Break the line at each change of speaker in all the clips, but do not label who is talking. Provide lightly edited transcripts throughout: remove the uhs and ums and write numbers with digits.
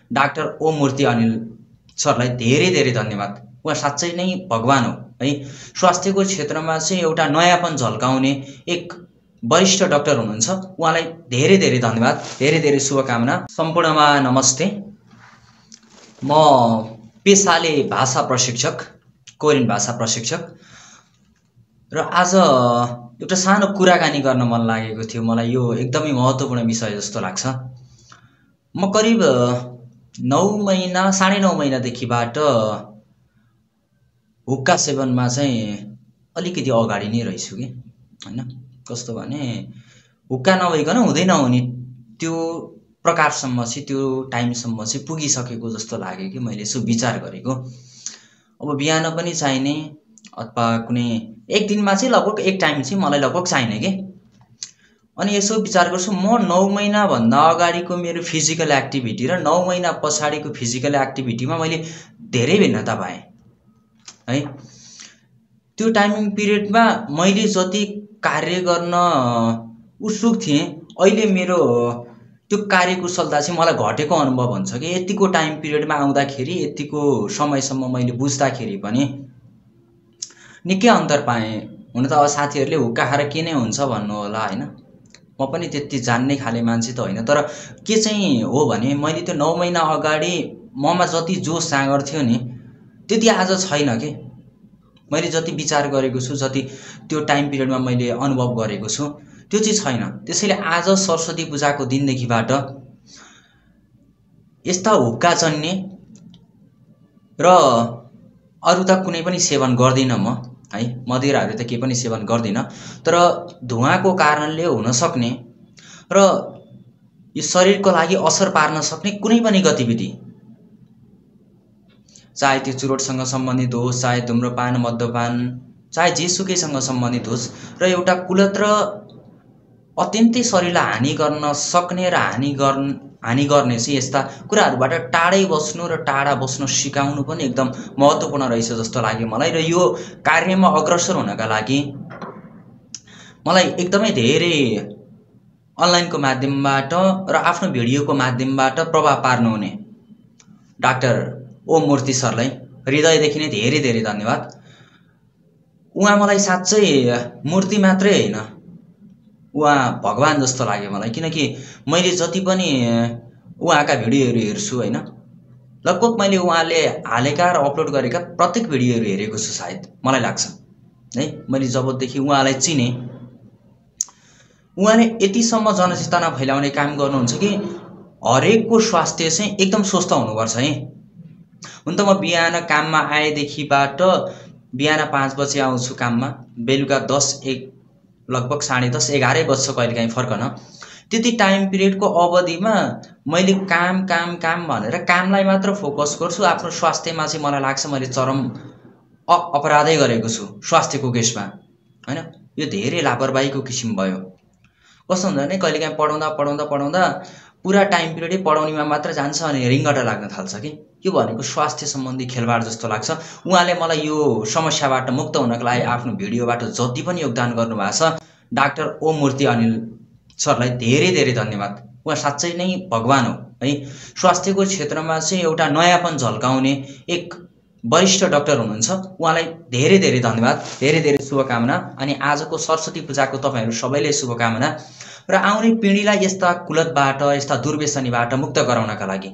Doctor Om मूर्ति अनिल सरलाई धेरै धेरै धन्यवाद। उहाँ साँच्चै नै भगवान हो है। स्वास्थ्यको क्षेत्रमा चाहिँ एउटा नयाँपन झल्काउने एक वरिष्ठ डाक्टर हुनुहुन्छ। उहाँलाई धेरै धेरै धन्यवाद, धेरै धेरै शुभकामना। सम्पूर्णमा नमस्ते। म पेसाले भाषा प्रशिक्षक, कोरियन भाषा प्रशिक्षक, र आज एउटा सानो कुराकानी गर्न मन लागेको थियो। मलाई यो एकदमै महत्त्वपूर्ण विषय जस्तो लाग्छ। म करिब 9 महिना 9.5 महिनादेखिबाट हुक्का सेवनमा चाहिँ अलिकति अगाडि नै रहेछु कि हैन। कस्तो भने हुक्का नभइकन हुँदै नहुने त्यो प्रकारसम्म चाहिँ, त्यो टाइमसम्म चाहिँ पुगिसकेको जस्तो लाग्यो कि मैले यसो विचार गरेको। अब बिहान पनि चाहिने अथवा कुनै एक दिनमा चाहिँ लगभग एक टाइम चाहिँ मलाई लगभग चाहिने के। अनि यसो विचार गर्छु, म 9 महिनाभन्दा अगाडिको मेरो फिजिकल एक्टिभिटी र 9 महिना पछाडिको फिजिकल एक्टिभिटीमा मैले धेरै भिन्नता पाएँ है। त्यो टाइमिङ पिरियडमा मैले जति कार्य गर्न उत्सुक थिएँ, अहिले मेरो त्यो कार्यकुशलता चाहिँ मलाई घटेको अनुभव हुन्छ कि यतिको टाइम पिरियडमा आउँदाखेरि, यतिको समयसम्म मैले बुझ्दाखेरि पनि निकै अन्तर पाएँ। हुन त अब साथीहरूले हुक्का खाएर के नै हुन्छ भन्नु होला हैन। म पनि त्यति जान्ने खाले मान्छे त होइन, तर के चाहिँ हो भने मैले त्यो 9 महिना अगाडि ममा जति जोस जाँगर थियो नि, त्यति आज छैन के। मैले जति विचार गरेको छु, जति त्यो टाइम पिरियडमा मैले अनुभव गरेको छु, त्यो चाहिँ छैन। त्यसैले आज सरस्वती पूजाको दिनदेखिबाट यस्ता हुक्का चन्ने र अरू त कुनै पनि सेवन गर्दिनँ म है। मदिराहरू त केही पनि सेवन गर्दिनँ, तर धुवाको कारणले हुन सक्ने र यो शरीरको लागि असर पार्न सक्ने कुनै पनि गतिविधि, चाहे त्यो चुरोटसँग सम्बन्धित होस्, चाहे धूम्रपान, मद्यपान, चाहे जेसुकैसँग सम्बन्धित होस्, र एउटा कुलत र अत्यन्तै शरीरलाई हानि गर्न सक्ने र हानि गर्ने चाहिँ यस्ता कुराहरूबाट टाढै बस्नु र टाढा बस्न सिकाउनु पनि एकदम महत्त्वपूर्ण रहेछ जस्तो लाग्यो मलाई। र यो कार्यमा अग्रसर हुनका लागि मलाई एकदमै धेरै अनलाइनको माध्यमबाट र आफ्नो भिडियोको माध्यमबाट प्रभाव पार्नुहुने डाक्टर ओम मूर्ति सरलाई हृदयदेखि नै धेरै धेरै धन्यवाद। उहाँ मलाई साँच्चै मूर्ति मात्रै होइन, उहाँ भगवान जस्तो लाग्यो मलाई। किनकि मैले जति पनि उहाँका भिडियोहरू हेर्छु हैन, लगभग मैले उहाँले हालेका र अपलोड गरेका प्रत्येक भिडियोहरू हेरेको छु सायद, मलाई लाग्छ है। मैले जबदेखि उहाँलाई चिने, उहाँले यतिसम्म जनचेतना फैलाउने काम गर्नुहुन्छ कि हरेकको स्वास्थ्य चाहिँ एकदम स्वस्थ हुनुपर्छ है। हुन त म बिहान काममा आएदेखिबाट बिहान 5 बजे आउँछु काममा, बेलुका 10-1 लगभग 10:30 11 बज्छ कहिलेकाहीँ फर्कन। त्यति टाइम पिरियडको अवधिमा मैले काम काम काम भनेर कामलाई मात्र फोकस गर्छु। आफ्नो स्वास्थ्यमा चाहिँ मलाई लाग्छ मैले चरम अपराधै गरेको छु स्वास्थ्यको केसमा हैन। यो धेरै लापरवाहीको किसिम भयो। कस्तो हुन्छ भने कहिलेकाहीँ पढाउँदा पढाउँदा पढाउँदा पुरा टाइम पिरियडै पढाउनेमा मात्र जान्छ अनि रिङ्गटा लाग्न थाल्छ कि। यो भनेको स्वास्थ्य सम्बन्धी खेलबाड जस्तो लाग्छ। उहाँले मलाई यो समस्याबाट मुक्त हुनका लागि आफ्नो भिडियोबाट जति पनि योगदान गर्नुभएको छ, डाक्टर ओम मूर्ति अनिल सरलाई धेरै धेरै धन्यवाद। उहाँ साँच्चै नै भगवान हो है। स्वास्थ्यको क्षेत्रमा चाहिँ एउटा नयाँपन झल्काउने एक वरिष्ठ डाक्टर हुनुहुन्छ। उहाँलाई धेरै धेरै धन्यवाद, धेरै धेरै शुभकामना। अनि आजको सरस्वती पूजाको तपाईहरु सबैले शुभकामना। र आउने पिँढीलाई यस्ता कुलतबाट, यस्ता दुर्व्यसनीबाट मुक्त गराउनका लागि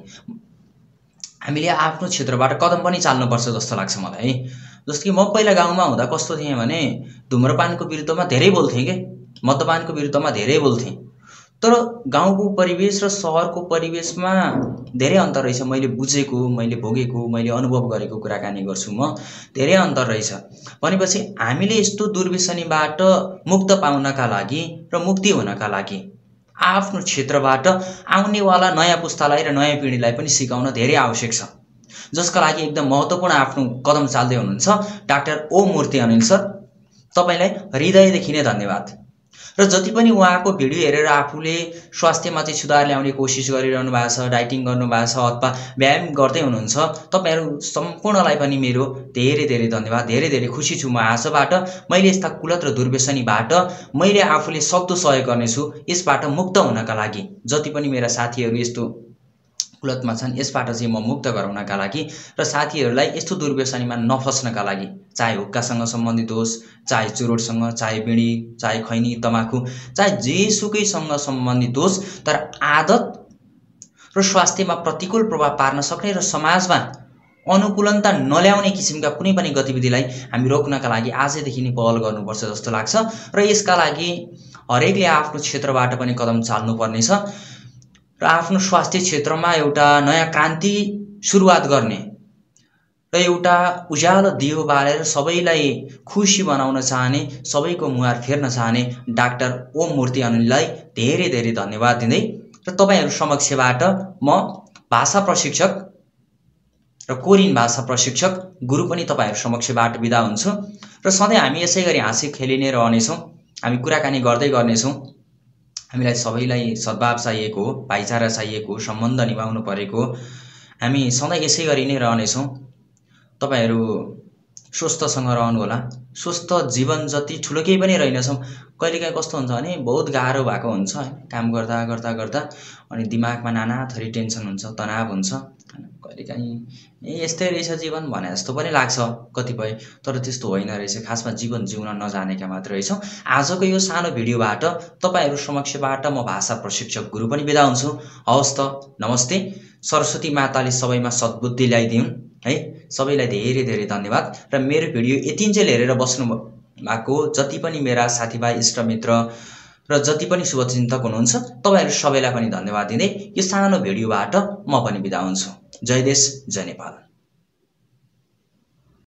हामीले आफ्नो क्षेत्रबाट कदम पनि चाल्नुपर्छ जस्तो लाग्छ मलाई है। जस्तो कि म पहिला गाउँमा हुँदा कस्तो थिएँ भने धूम्रपानको विरुद्धमा धेरै बोल्थेँ के, मद्यपानको विरुद्धमा धेरै बोल्थेँ। तर गाउँको परिवेश र शहरको परिवेशमा धेरै अन्तर रहेछ। मैले बुझेको, मैले भोगेको, मैले अनुभव गरेको कुराकानी गर्छु म, धेरै अन्तर रहेछ। भनेपछि हामीले यस्तो दुर्व्यसनीबाट मुक्त पाउनका लागि र मुक्ति हुनका लागि आफ्नो क्षेत्रबाट आउनेवाला नयाँ पुस्तालाई र नयाँ पिँढीलाई पनि सिकाउन धेरै आवश्यक छ, जसका लागि एकदम महत्त्वपूर्ण आफ्नो कदम चाल्दै हुनुहुन्छ डाक्टर ओम मूर्ति अनिल सर। तपाईलाई हृदयदेखि नै धन्यवाद। र जति पनि उहाँको भिडियो हेरेर आफूले स्वास्थ्यमा चाहिँ सुधार ल्याउने कोसिस गरिरहनु भएको छ, डाइटिङ गर्नु भएको छ अथवा व्यायाम गर्दै हुनुहुन्छ, तपाईहरु सम्पूर्णलाई पनि मेरो धेरै धेरै धन्यवाद। धेरै धेरै खुसी छु म आजबाट मैले यस्ता कुलत र दुर्व्यसनीबाट मैले आफूले सक्दो सहयोग गर्नेछु यसबाट मुक्त हुनका लागि। जति पनि मेरा साथीहरु यस्तो कुलतमा छन् यसबाट चाहिँ म मुक्त गराउनका लागि र साथीहरूलाई यस्तो दुर्व्यसनीमा नफस्नका लागि, चाहे हुक्कासँग सम्बन्धित होस्, चाहे चुरोटसँग, चाहे बिडी, चाहे खैनी तमाखु, चाहे जेसुकैसँग सम्बन्धित होस्, तर आदत र स्वास्थ्यमा प्रतिकूल प्रभाव पार्न सक्ने र समाजमा अनुकूलनता नल्याउने किसिमका कुनै पनि गतिविधिलाई हामी रोक्नका लागि आजैदेखि नै पहल गर्नुपर्छ जस्तो लाग्छ। र यसका लागि हरेकले आफ्नो क्षेत्रबाट पनि कदम चाल्नुपर्नेछ र आफ्नो स्वास्थ्य क्षेत्रमा एउटा नयाँ क्रान्ति सुरुवात गर्ने र एउटा उज्यालो दियो बालेर सबैलाई खुसी बनाउन चाहने, सबैको मुहार फेर्न चाहने डाक्टर ओम मूर्ति अनिललाई धेरै धेरै धन्यवाद दिँदै र तपाईहरु समक्षबाट म भाषा प्रशिक्षक र कोरियन भाषा प्रशिक्षक गुरु पनि तपाईहरु समक्षबाट बिदा हुन्छु र सधैँ हामी यसै गरी हाँसी खेली नै रहनेछौँ, हामी कुराकानी गर्दै गर्नेछौँ। हामीलाई सबैलाई सद्भाव चाहिएको हो, भाइचारा चाहिएको हो, सम्बन्ध निभाउनु परेको हो। हामी सधैँ यसै गरी नै रहनेछौँ। तपाईहरु स्वस्थसँग रहनुहोला। स्वस्थ जीवन जति ठुलो केही पनि रहेनछ। कहिलेकाहीँ कस्तो हुन्छ भने बहुत गाह्रो भएको हुन्छ हैन, काम गर्दा गर्दा गर्दा अनि दिमागमा नाना थरी टेन्सन हुन्छ, तनाव हुन्छ। कहिलेकाहीँ यस्तै रहेछ जीवन भने जस्तो पनि लाग्छ कतिपय, तर त्यस्तो होइन रहेछ। खासमा जीवन जिउन नजानेका मात्र रहेछौँ। आजको यो सानो भिडियोबाट तपाईहरु समक्षबाट म भाषा प्रशिक्षक गुरु पनि बिदा हुन्छु। हवस् त, नमस्ते। सरस्वती माताले सबैमा सद्बुद्धि ल्याइदिउन् है। सबैलाई धेरै धेरै धन्यवाद र मेरो भिडियो यतिन्जेल हेरेर बस्नु भएको जति पनि मेरा साथीभाइ, इष्टमित्र र जति पनि शुभचिन्तक हुनुहुन्छ तपाईहरु सबैलाई पनि धन्यवाद दिँदै यो सानो भिडियोबाट म पनि बिदा हुन्छु। जय देश, जय नेपाल।